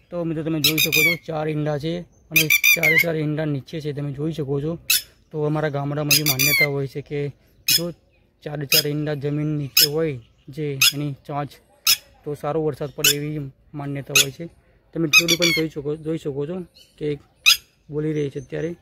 तो मित्रों તમે જોઈ શકો છો 4 ઈંડા છે અને ચારે ચાર ઈંડા નીચે છે તમે જોઈ શકો છો। તો અમારા ગામડામાં જે માન્યતા હોય છે કે જો ચારે ચાર ઈંડા જમીન નીચે હોય જે એની ચાંચ તો સારો વરસાદ પડે એવી માન્યતા હોય છે। તમે થોડી પણ જોઈ શકો છો કે બોલી રહી છે અત્યારે।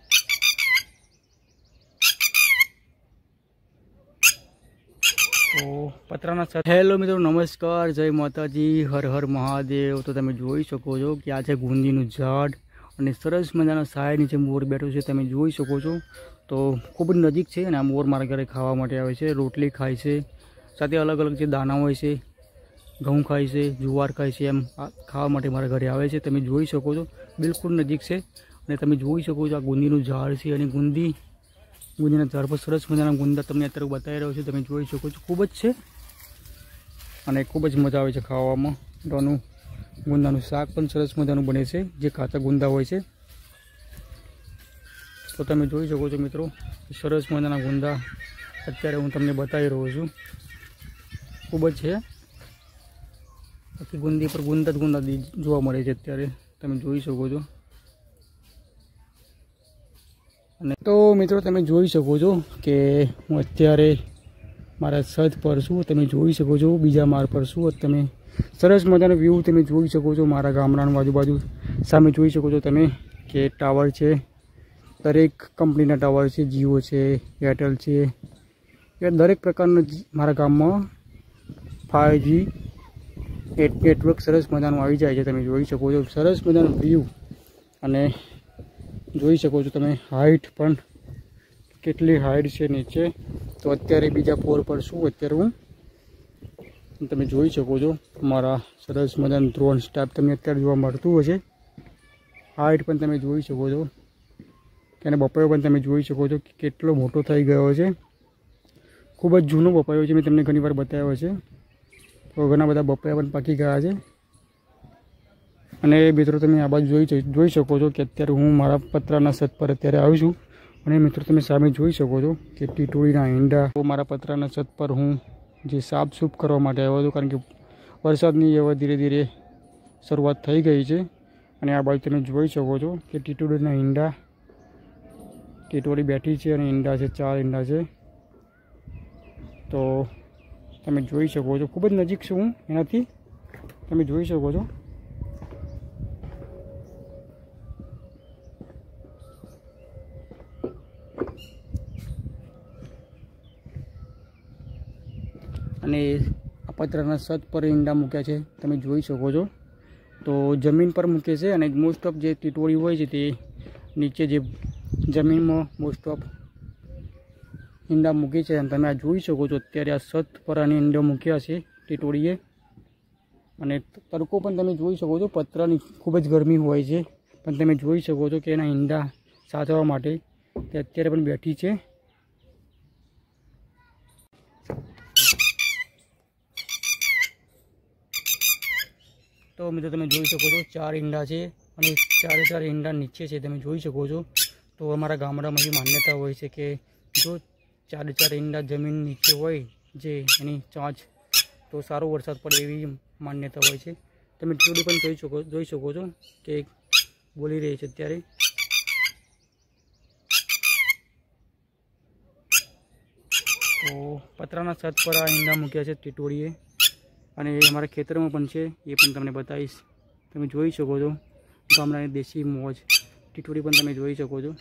तो पत्राना साथ हेलो मित्रों नमस्कार जय माताजी हर हर महादेव। तो तमे જોઈ શકો છો કે આ છે ગુંદીનું ઝાડ અને સરસ મજાના સાય નીચે મોર બેઠો છે તમે જોઈ શકો છો। તો ખૂબ જ નજીક છે અને આ મોર મારા ઘરે ખાવા માટે આવે છે, રોટલી ખાય છે, સાથે અલગ અલગ જે દાણા હોય છે ઘઉં ખાય છે, જુવાર ખાય છે, એમ ખાવા માટે મારા ઘરે આવે છે। તમે જોઈ શકો છો બિલકુલ નજીક છે અને તમે જોઈ શકો છો આ ગુંદીનું ઝાડ છે અને ગુંદીના ઝાડ પર સરસ મજાના ગુંદા તમને અત્યારે બતાવી રહ્યો છું તમે જોઈ શકો છો। ખૂબ જ છે અને ખૂબ જ મજા આવે છે ખાવામાં। તો ગુંદાનું શાક પણ સરસ મજાનું બને છે જે કાચા ગુંદા હોય છે। તો તમે જોઈ શકો છો મિત્રો સરસ મજાના ગુંદા અત્યારે હું તમને બતાવી રહ્યો છું। ખૂબ જ છે બાકી ગુંદી પર ગુંદા જ ગુંદા જોવા મળે છે અત્યારે તમે જોઈ શકો છો। અને તો મિત્રો તમે જોઈ શકો છો કે હું અત્યારે મારા છત પર છું, તમે જોઈ શકો છો બીજા માળ પર છું। તમે સરસ મજાનો વ્યૂ તમે જોઈ શકો છો મારા ગામડાનું આજુબાજુ સામે જોઈ શકો છો તમે કે ટાવર છે, દરેક કંપનીના ટાવર છે, જીઓ છે, એરટેલ છે, એ દરેક પ્રકારના મારા ગામમાં 5G નેટવર્ક સરસ મજાનું આવી જાય છે। તમે જોઈ શકો છો સરસ મજાનો વ્યૂ અને જોઈ શકો છો તમે હાઈટ પણ કેટલી હાઈટ છે નીચે। તો અત્યારે બીજા ફ્લોર પર છું અત્યારે હું, તમે જોઈ શકો છો મારા સરસ મજાનું ડ્રોન સ્ટાફ તમને અત્યારે જોવા મળતું હશે। હાઈટ પણ તમે જોઈ શકો છો કે અને બપાયો પણ તમે જોઈ શકો છો કે કેટલો મોટો થઈ ગયો છે। ખૂબ જ જૂનો બપાયો છે, મેં તમને ઘણી વાર બતાવ્યો છે। તો ઘણા બધા બપાયા પણ પાકી ગયા છે। અને મિત્રો તમે આ બાજુ જોઈ શકો છો કે અત્યારે હું મારા પતરાના છત પર અત્યારે આવ્યો છું અને મિત્રો તમે સામે જોઈ શકો છો કે ટીટોળીના ઈંડા મારા પતરાના છત પર હું જે સાફ સૂફ કરવા માટે આવ્યો હતો કારણ કે વરસાદની હવે ધીરે ધીરે શરૂઆત થઈ ગઈ છે। અને આ બાજુ તમે જોઈ શકો છો કે ટીટોળીના ઈંડા, ટીટોળી બેઠી છે અને ઈંડા છે 4 ઈંડા છે। તો તમે જોઈ શકો છો ખૂબ જ નજીક છું હું એનાથી તમે જોઈ શકો છો। અને આ પતરાના છત પર ઈંડા મૂક્યા છે તમે જોઈ શકો છો। તો જમીન પર મૂકે છે અને મોસ્ટ ઓફ જે ટીટોળી હોય છે તે નીચે જે જમીનમાં મોસ્ટ ઓફ ઈંડા મૂકી છે અને તમે આ જોઈ શકો છો અત્યારે આ છત પર આની ઈંડા મૂક્યા છે ટીટોળીએ। અને તડકો પણ તમે જોઈ શકો છો, પતરાની ખૂબ જ ગરમી હોય છે પણ તમે જોઈ શકો છો કે એના ઈંડા સાચવવા માટે તે અત્યારે પણ બેઠી છે। તો મિત્રો તમે જોઈ શકો છો 4 ઈંડા છે અને ચારે ચાર ઈંડા નીચે છે તમે જોઈ શકો છો। તો અમારા ગામડામાં જે માન્યતા હોય છે કે જો ચારે ચાર ઈંડા જમીન નીચે હોય જે એની ચાંચ તો સારો વરસાદ પડે એવી માન્યતા હોય છે। તમે થોડી પણ જોઈ શકો છો કે બોલી રહી છે અત્યારે। તો પતરાના છત પર આ ઈંડા મૂક્યા છે ટીટોળીએ અને એ અમારા ખેતરમાં પણ છે એ પણ તમને બતાવીશ। તમે જોઈ શકો છો ગામડાની દેશી મોજ ટીટોળી પણ તમે જોઈ શકો છો।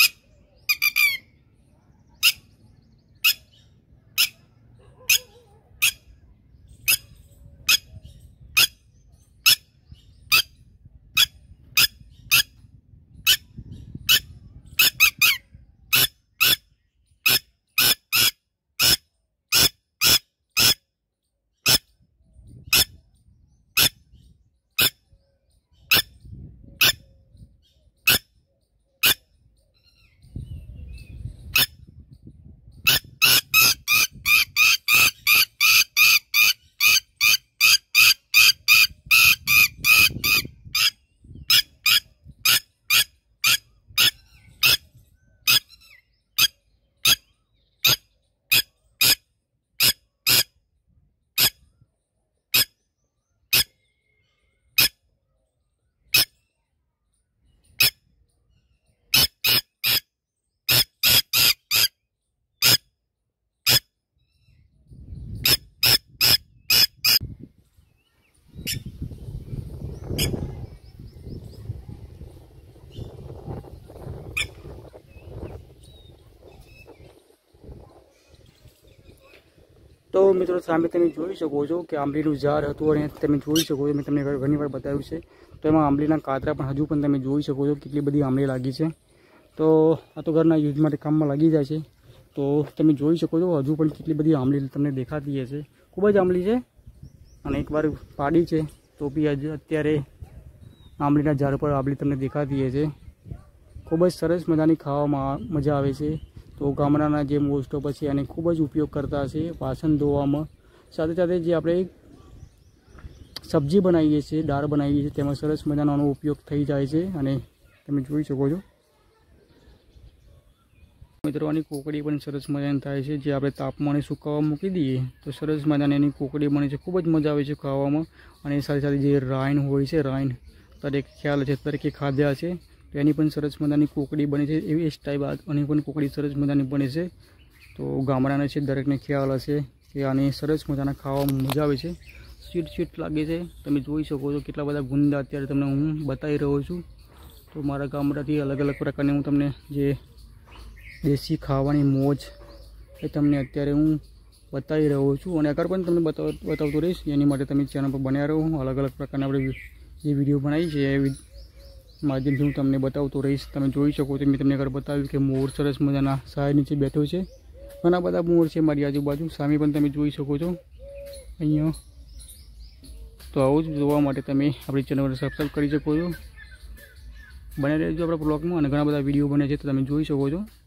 તો મિત્રો સામે તમે જોઈ શકો છો કે આંબલીનું ઝાડ હતું અને તમે જોઈ શકો છો, મેં તમને ઘણી વાર બતાવ્યું છે. તો એમાં આંબલીના કાતરા પણ હજુ પણ તમે જોઈ શકો છો કેટલી બધી આંબલી લાગી છે. તો આ તો ઘરના યુઝ માટે કામમાં લાગી જાય છે. તો તમે જોઈ શકો છો હજુ પણ કેટલી બધી આંબલી તમને દેખાતી હશે. ખૂબ જ આંબલી છે અને એકવાર પાડી છે તો બી અત્યારે આંબલીના ઝાડ પર આંબલી તમને દેખાતી હશે. ખૂબ જ સરસ મજાની ખાવામાં મજા આવે છે. તો ગામડાના જે મોસ્ટ ઓફ છે એને ખૂબ જ ઉપયોગ કરતા હશે વાસણ ધોવામાં. સાથે સાથે જે આપણે સબ્જી બનાવીએ છીએ, દાળ બનાવીએ છીએ, તેમાં સરસ મજાનો આનો ઉપયોગ થઈ જાય છે અને તમે જોઈ શકો છો મિત્રો આની કોકડી પણ સરસ મજાની થાય છે. જે આપણે તાપમાને સુકાવા મૂકી દઈએ તો સરસ મજાની એની કોકડી બને છે. ખૂબ જ મજા આવે છે ખાવામાં. અને સાથે સાથે જે રાઈન હોય છે, રાઈન દરેક ખ્યાલ છે, તરીકે ખાધા છે, તો એની પણ સરસ મજાની કોકડી બને છે. એવી જ ટાઈપ આની પણ કોકડી સરસ મજાની બને છે. તો ગામડાના છે દરેકને ખ્યાલ હશે કે આની સરસ મજાના ખાવામાં મજા આવે છે. સ્વીટ સ્વીટ લાગે છે. તમે જોઈ શકો છો કેટલા બધા ગુંદા અત્યારે તમને હું બતાવી રહ્યો છું. તો મારા ગામડાથી અલગ અલગ પ્રકારની હું તમને જે દેશી ખાવાની મોજ એ તમને અત્યારે હું બતાવી રહ્યો છું અને આગળ પણ તમને બતાવતો રહીશ. એની માટે તમે ચેનલ પર બન્યા રહો. અલગ અલગ પ્રકારના આપણે જે વિડીયો બનાવી છે એ માધ્યમથી હું તમને બતાવતો રહીશ. તમે જોઈ શકો છો મેં તમને આગળ બતાવ્યું કે મોર સરસ મજાના સાય નીચે બેઠો છે. ઘણા બધા મોર છે મારી આજુબાજુ. સામે પણ તમે જોઈ શકો છો અહીંયા. તો આવું જ જોવા માટે તમે આપણી ચેનલને સબસ્ક્રાઈબ કરી શકો છો. બને રહેજો આપણા બ્લોગમાં અને ઘણા બધા વિડીયો બને છે તો તમે જોઈ શકો છો.